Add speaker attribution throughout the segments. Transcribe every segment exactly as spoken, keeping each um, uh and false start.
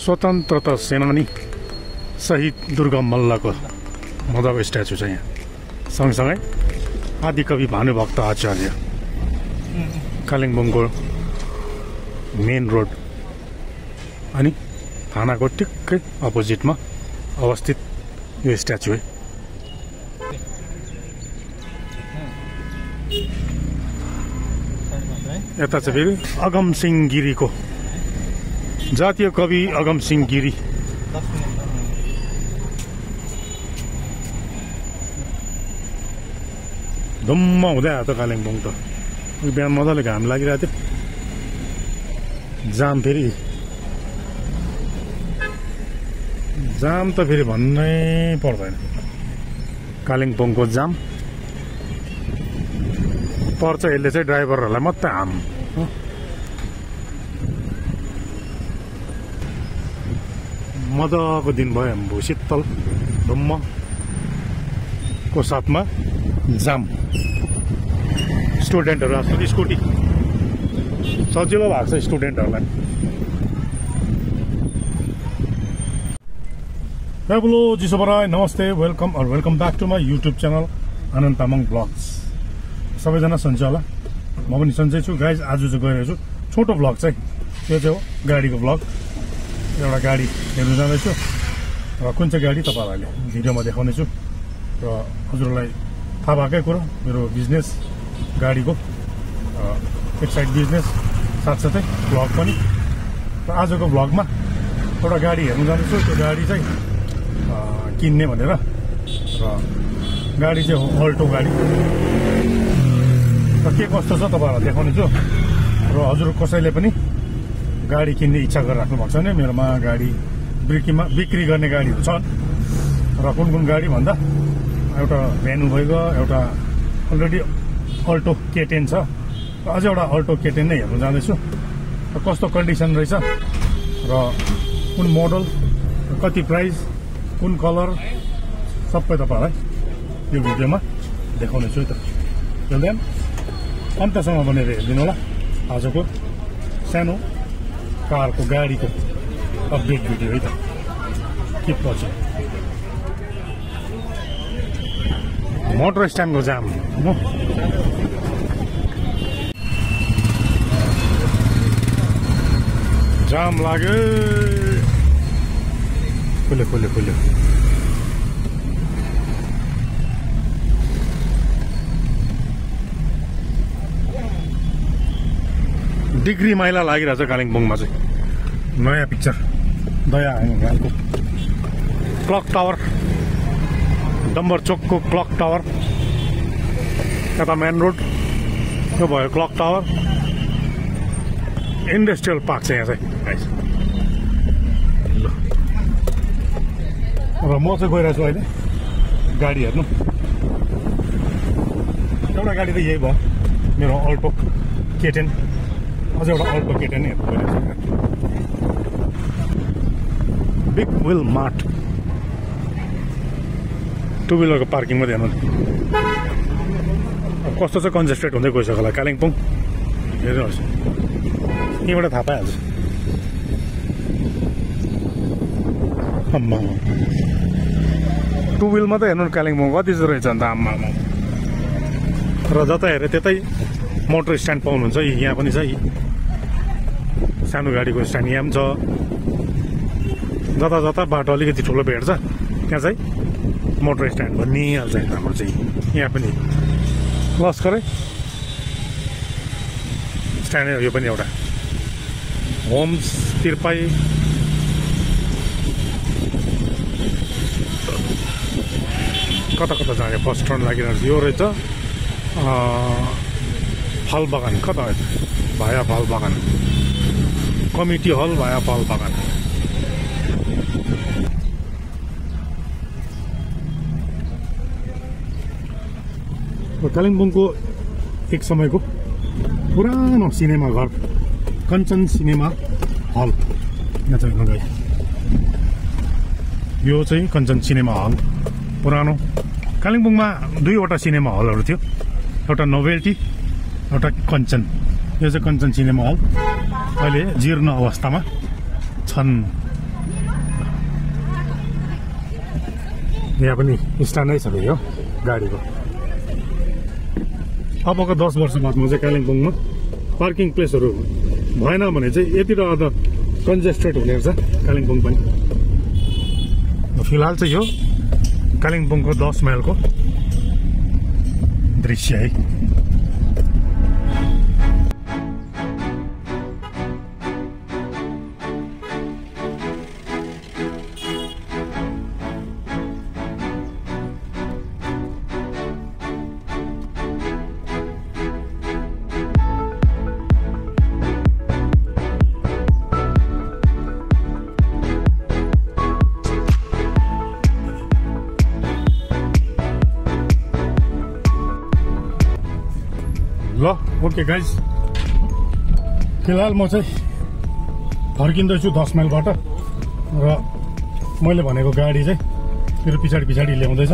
Speaker 1: स्वतन्त्रता सेनानी शहीद दुर्गा मल्लको मजाको स्ट्याचु छ यहाँ। सँगसँगै आदिकवि भानुभक्त आचार्य, कालिम्पोङको मेन रोड अनि थानाको ठिक्कै अपोजिटमा अवस्थित यो स्ट्याचु है। यता चाहिँ फेरि अगमसिंह गिरीको, जातीय कवि अगमसिंह गिरी। धुम्म हुँदै आयो त कालिम्पोङ त। बिहान मजाले घाम लागिरहेको थियो। जाम फेरि जाम त फेरि भन्नै पर्दैन। कालिम्पोङको जाम पर्छ, यसले चाहिँ ड्राइभरहरूलाई मात्रै हाम। मजाको दिन भयो हाम्रो, शीतल धुम्मको साथमा जाम। स्टुडेन्टहरू आफ्नो स्कुटी सजिलो भएको छ स्टुडेन्टहरूलाई। हेलो जिसोबराई, नमस्ते, वेलकम और welcome back to my YouTube channel Anand Tamang vlogs. सबैजना सन्चै होला, म पनि सन्चै छु। गाइज आज चाहिँ गइरहेको छु छोटो भ्लग चाहिँ, त्यो चाहिँ हो गाडीको भ्लग। एउटा गाडी हेर्नु जाँदैछु र कुन चाहिँ गाडी तपाईँहरूलाई भिडियोमा देखाउनेछु। र हजुरहरूलाई थाहा भएकै कुरो, मेरो बिजनेस गाडीको एक साइड बिजनेस साथसाथै भ्लग पनि। र आजको भ्लगमा एउटा गाडी हेर्नु जाँदैछु। त्यो गाडी चाहिँ किन्ने भनेर, र गाडी चाहिँ हो अल्टो गाडी। र के कस्तो छ तपाईँहरूलाई देखाउने छु। र हजुर कसैले पनि गाडी किन्ने इच्छा गरिराख्नु भएको छ भने मेरोमा गाडी बिक्रीमा बिक्री गर्ने गाडीहरू छन्। र कुन कुन गाडी भन्दा एउटा भेनु भइगयो, एउटा अलरेडी अल्टो केटेन छ, र अझै एउटा अल्टो केटेन नै हेर्नु जाँदैछु। र कस्तो कन्डिसन रहेछ, र कुन मोडल, कति प्राइस, कुन कलर, सबै तपाईँहरूलाई यो भिडियोमा देखाउने छु। त जल्दैन अन्तसम्म बनेर हेरिदिनु होला आजको सानो कारको गाडीको अपडेट भिडियो है त। के पछि मोटर स्ट्यान्डको जाम हो, जाम लाग्यो। खुल्यो खुल्यो खुल्यो। डिग्री माइला लागिरहेछ कालिम्पोङमा चाहिँ। नयाँ पिक्चर दया हालको क्लक टावर, डम्बर चोकको क्लक टावर, यता मेन रोड यो भयो क्लक टावर। इन्डस्ट्रियल पार्क छ यहाँ चाहिँ। ल र म चाहिँ गइरहेको छु अहिले गाडी हेर्नु। एउटा गाडी त यही भयो मेरो अल्टो केटेन, अझै एउटा अल्टो केटेन हेर्नु गइरहेको छु। बिग विल मार्ट टु विलरको पार्किङ मात्रै हेर्नु। कस्तो चाहिँ कन्जेस्टेड हुँदै गइसक्यो होला कालिम्पोङ, हेर्नुहोस् यहीँबाट थाहा पाइहाल्छ। आम्मा टु विल मात्रै हेर्नु कालिम्पोङ कति चाहिँ रहेछ अन्त। आम्मा र जता हेऱ्यो त्यतै मोटर स्ट्यान्ड पाउनुहुन्छ। यहाँ पनि छ, सानो गाडीको स्ट्यान्ड यहाँ पनि छ। जता जता बाटो अलिकति ठुलो भेट्छ त्यहाँ चाहिँ मोटर स्ट्यान्ड भनिहाल्छ हाम्रो चाहिँ। यहाँ पनि लस्करै स्ट्यान्ड, यो पनि एउटा होम्स तिर्पाई। कता कता जाने फर्स्ट टर्न लागिरहेको छ। यो रहेछ फल बगान, कता रहेछ भाया फल बगान, कमिटी हल भाया फल बगान। कालिम्पोङको एक समयको पुरानो सिनेमा घर कञ्चन सिनेमा हल यहाँ चाहिँ गए। यो चाहिँ कञ्चन सिनेमा हल पुरानो। कालिम्पोङमा दुईवटा सिनेमा हलहरू थियो, एउटा नोभेल्टी, एउटा कञ्चन। यो चाहिँ कञ्चन सिनेमा हल अहिले जीर्ण अवस्थामा छन्। यहाँ पनि स्ट्यान्डै छ यो गाडीको। अबको दस वर्ष बादमा चाहिँ कालिम्पोङमा पार्किङ प्लेसहरू भएन भने चाहिँ यति र अझ कन्जेस्टेड हुने रहेछ कालिम्पोङ पनि। फिलहाल चाहिँ यो कालिम्पोङको दस माइलको दृश्य है। ल ओके गाइज, फिलहाल म चाहिँ फर्किँदैछु दस माइलबाट र मैले भनेको गाडी चाहिँ मेरो पछाडि पछाडि ल्याउँदैछ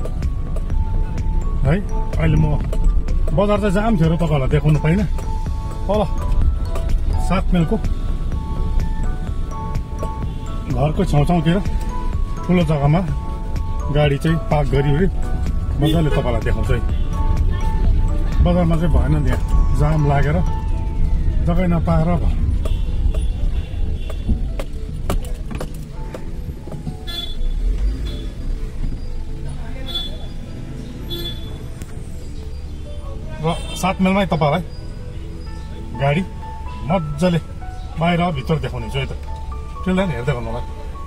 Speaker 1: है। अहिले म बजार चाहिँ जाम थियो र तपाईँहरूलाई देखाउनु पाइनँ। तल सात माइलको घरको छेउछाउतिर ठुलो जग्गामा गाडी चाहिँ पार्क गरिवरी मजाले तपाईँलाई देखाउँछ है। बजारमा चाहिँ भएन, त्यहाँ जाम लागेर जग्गै नपाएर भयो। र सात माइलमै तपाईँलाई गाडी मजाले बाहिर भित्र देखाउने छु है त, त्यसलाई पनि हेर्दै गर्नु होला।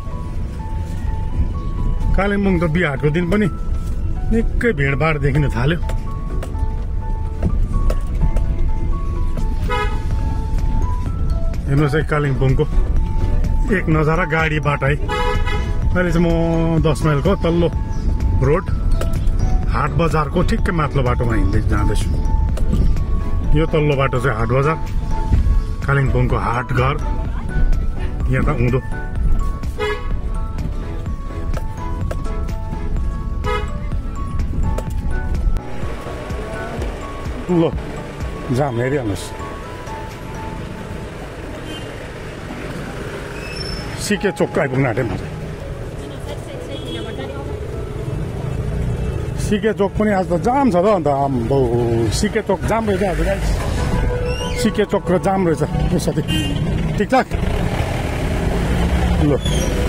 Speaker 1: कालिम्पोङ त बिहाटको दिन पनि निकै भिडभाड देखिन थाल्यो। हेर्नुहोस् है कालिम्पोङको एक नजारा गाडीबाट है। अहिले चाहिँ म दस माइलको तल्लो रोड हाट बजारको ठिक्कै माथिल्लो बाटोमा हिँड्दै जाँदैछु। यो तल्लो बाटो चाहिँ हाट बजार, कालिम्पोङको हाट घर यहाँ त उँधो। ल जाम हेरिहाल्नुहोस्। सिके चोक आइपुग्न आँटे म चाहिँ। सिके चोक पनि आज त जाम छ त अन्त आम्बो सिके चोक जाम रहेछ आज गाइस। सिके चोक र जाम रहेछ यो साथी। ठिकठाक ल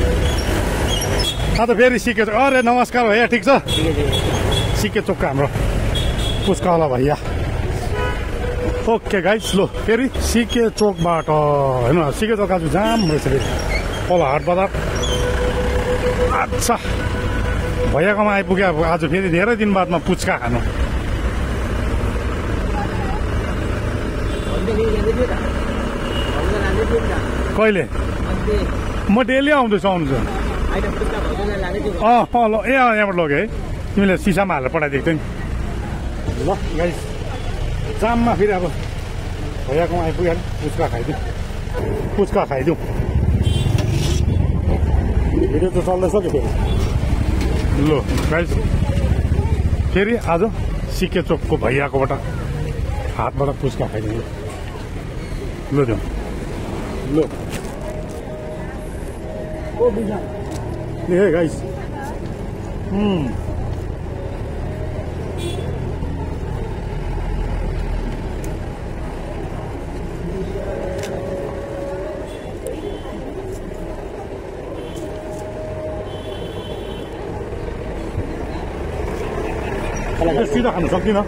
Speaker 1: आज फेरि सिके चोक। अरे नमस्कार भैया, ठिक छ? सिके चोकको हाम्रो पुस्कावाला भैया। ओके गाइस, लो फेरि सिके चोकबाट हेर्नु, सिके चोक आज जाम रहेछ फेरि तल हाट बजार। अच्छा भैयाकोमा आइपुग्यो आज फेरि धेरै दिन बादमा पुच्का खानु। कहिले? म डेली आउँदैछु आउँछु। अँ अँ ल ए अँ यहाँबाट लग्यो है, तिमीले सिसामा हालेर पठाइदिएको थियो नि। ल गाइस जाममा फेरि अब भैयाकोमा आइपुग्यो पुच्का खाइदिउँ, पुच्का खाइदिउँ। भिडियो त चल्दैछ कि फेरि। ल गाइस फेरि आज सिके चोकको भैयाकोबाट हातबाट पुच्का खाइदिउँ। ल दिउँ ल ए गाइस सिधा खानु सक्दिनँ।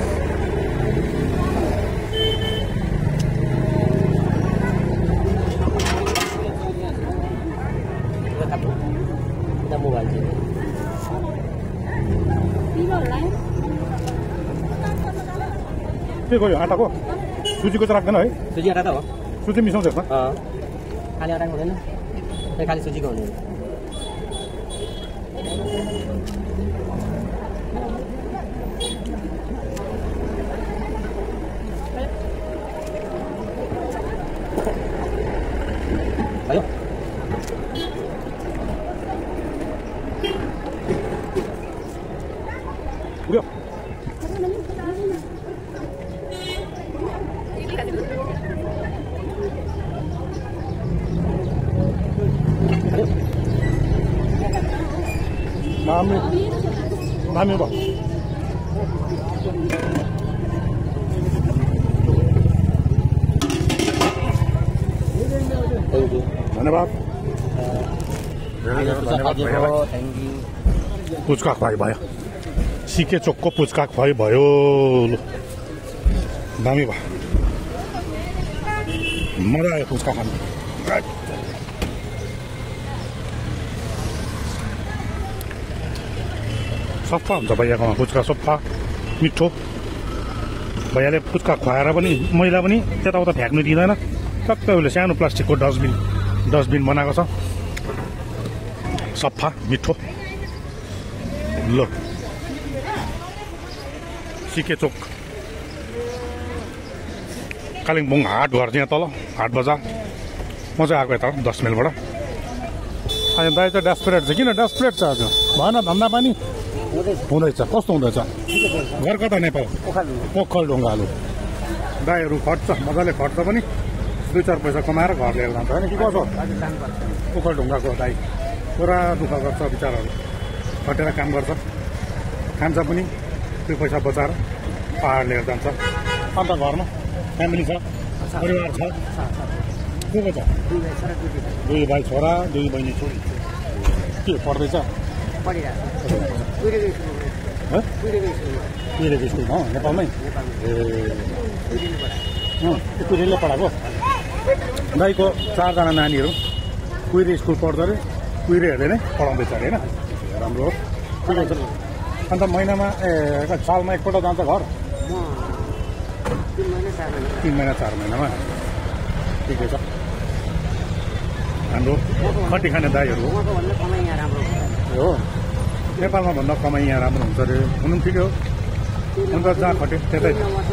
Speaker 1: के गयो आँटाको? सुजीको चाहिँ राख्दैन है?
Speaker 2: सुजी आँटा त हो।
Speaker 1: सुजी मिसाउँछ यसमा?
Speaker 2: खाली आँटाको हुँदैन, खाली सुजीको हुने। भयो
Speaker 1: पुग्यो। दामी दामी भयो धन्यवाद पुच्का खुवाई भयो सिके चोकको पुच्का खुवाई भयो दामी भयो मजा आयो पुच्का खानु सफा हुन्छ भैयाकोमा पुच्का सफा मिठो भैयाले पुच्का खुवाएर पनि मैला पनि त्यताउता फ्याँक्नु दिँदैन टक्कै उसले सानो प्लास्टिकको डस्टबिन डस्टबिन बनाएको छ सफा मिठो ल सिके चोक कालिम्पोङ हाट घर चाहिँ तल हाट बजार म चाहिँ आएको यता दस माइलबाट अनि दाइ चाहिँ डेस्परेट छ किन डेस्परेट छ आज भएन धन्दा पनि हुँदैछ कस्तो हुँदैछ घर कता नेपाल ओखलढुङ्गालु दाइहरू खट्छ मजाले खट्छ पनि दुई चार पैसा कमाएर घर लिएर जान्छ होइन कि कसो ओखलढुङ्गाको दाइ पुरा दुःख गर्छ बिचाराहरू खटेर काम गर्छ खान्छ पनि दुई पैसा बचाएर पहाड लिएर जान्छ अन्त घरमा फ्यामिली छ परिवार छ को को छ दुई भाइ छोरा दुई बहिनी छोरी के पढ्दैछ कुहिरेको स्कुलमा नेपालमै ए कुहिरेले पढाएको दाइको चारजना नानीहरू कुहिरे स्कुल पढ्दो अरे कुहिरेहरूले नै पढाउँदैछ अरे होइन राम्रो हो ठिकै छ अन्त महिनामा ए सालमा एकपल्ट जान्छ घर तिन महिना चार महिनामा ठिकै छ हाम्रो खटी खाने दाइहरू हो नेपालमा भन्दा कमाइ यहाँ राम्रो हुन्छ अरे हुनु पनि ठिकै हो अन्त जहाँ खट्यो त्यतै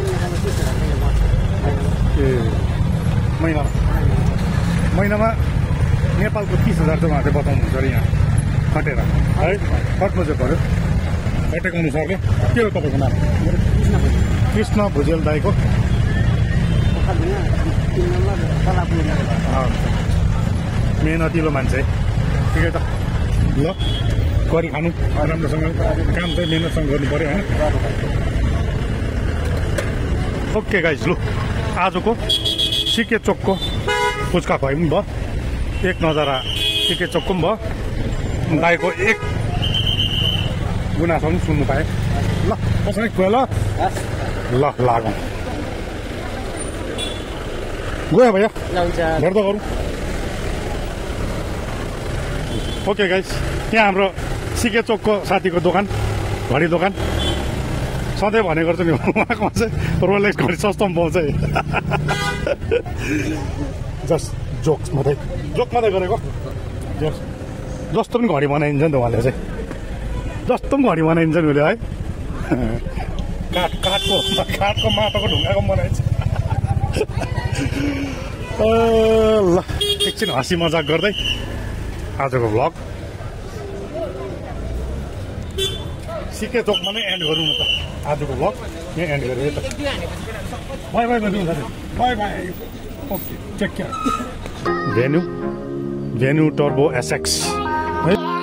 Speaker 1: ए महिनामा महिनामा नेपालको तिस हजार चाहिँ उहाँले बताउनुहुन्छ अरे यहाँ खटेर है खट्नु चाहिँ पऱ्यो खटेको अनुसारले के हो तपाईँको नाम कृष्ण भुजेल दाईको मेहनतिलो मान्छे ठिकै त ल गरी खानु राम्रोसँग काम चाहिँ मेहनतसँग गर्नु पऱ्यो होइन ओके गाइज लु आजको सिके चोकको पुच्का खुवाइ पनि भयो एक नजारा सिके चोकको पनि भयो दाइको एक गुनासो पनि सुन्नु पाएँ ल कसरी खुवा ल ल लागौँ गयो भैया भेट्दा गरौँ ओके गाइज यहाँ हाम्रो सिके चोकको साथीको दोकान घडी दोकान सधैँ भने गर्छु नि उहाँकोमा चाहिँ रोलेक्स घडी सस्तोमा पाउँछ है जस्ट जोक्स मात्रै जोक मात्रै गरेको जस्तो पनि घडी बनाइन्छ नि त उहाँले चाहिँ जस्तो पनि घडी बनाइन्छ नि उसले है काठ काठको काठको माटोको ढुङ्गाको बनाइन्छ ल एकछिन हाँसी मजाक गर्दै आजको भ्लग सिके चोकमा नै एन्ड गरौँ न त आजको भ्लग यहाँ एन्ड गरेँ त बाई बाई गरिदिनु साथी bye bye okay take care venue venue turbo SX है